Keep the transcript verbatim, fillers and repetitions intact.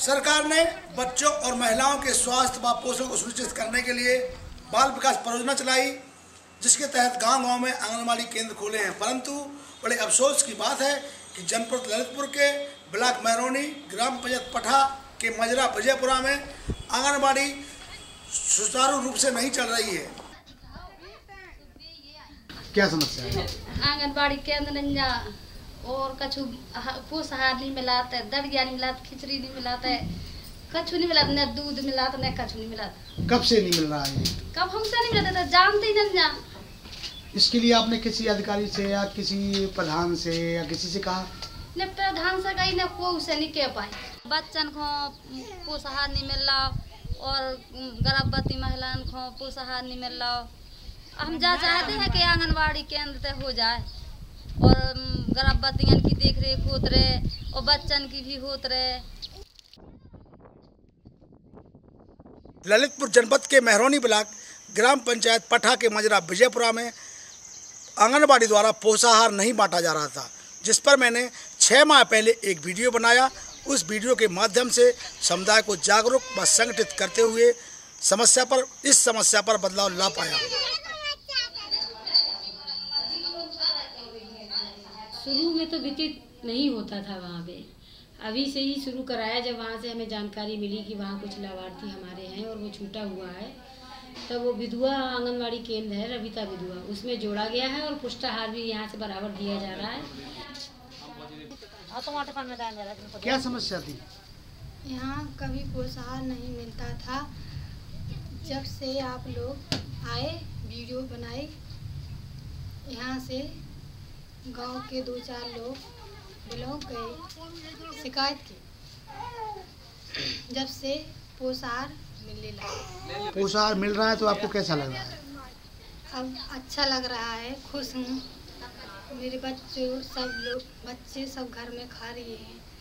सरकार ने बच्चों और महिलाओं के स्वास्थ्य व पोषण को सुनिश्चित करने के लिए बाल विकास परियोजना चलाई, जिसके तहत गांव-गांव में आंगनबाड़ी केंद्र खोले हैं। परंतु बड़े अफसोस की बात है कि जनपद ललितपुर के ब्लॉक महरौनी, ग्राम पंचायत पठा के मजरा विजयपुरा में आंगनबाड़ी सुचारू रूप से नहीं चल रही है। क्या समस्या है? आंगनबाड़ी केंद्र नहीं और कछु पोषाहार नहीं मिलाता है, दलिया नहीं मिलाता, खिचड़ी नहीं मिलाता है, कछु नहीं मिलाता, न दूध मिलाता, न कछु नहीं मिलाता। कब से नहीं मिल रहा है? कब हमसे नहीं मिलाता था, जानते ही नहीं। इसके लिए आपने किसी अधिकारी से या किसी प्रधान से या किसी से कहा? न प्रधान से कहीं न कोई से नहीं कह पाए। बच्चन को पोषाहार नहीं मिल रहा और गर्भवती महिलाओं को पोषाहार नहीं मिल रहा। हम जा चाहते हैं कि आंगनबाड़ी केंद्र तक हो जाए और गर्भवतियों की देख रेख होत रहे और बच्चन की भी होत रहे। ललितपुर जनपद के महरौनी ब्लॉक ग्राम पंचायत पठा के मजरा विजयपुरा में आंगनबाड़ी द्वारा पोषाहार नहीं बांटा जा रहा था, जिस पर मैंने छः माह पहले एक वीडियो बनाया। उस वीडियो के माध्यम से समुदाय को जागरूक व संगठित करते हुए समस्या पर इस समस्या पर बदलाव ला पाया। शुरू में तो वितरित नहीं होता था वहाँ पे, अभी से ही शुरू कराया। जब वहाँ से हमें जानकारी मिली कि वहाँ कुछ लाभार्थी हमारे हैं और वो छूटा हुआ है, तब वो विधवा आंगनबाड़ी केंद्र है रविता विधवा, उसमें जोड़ा गया है और पुष्टाहार भी यहाँ से बराबर दिया जा रहा है। क्या समस्या थी? यहाँ कभी पोषाहार नहीं मिलता था। जब से आप लोग आए, वीडियो बनाए, यहाँ से गांव के दो चार लोग ब्लॉक गए, शिकायत की। जब से पोषाहार मिलने लगा। पोषाहार मिल रहा है तो आपको कैसा लग रहा है? अब अच्छा लग रहा है, खुश हूँ। मेरे बच्चों सब लोग बच्चे सब घर में खा रहे हैं।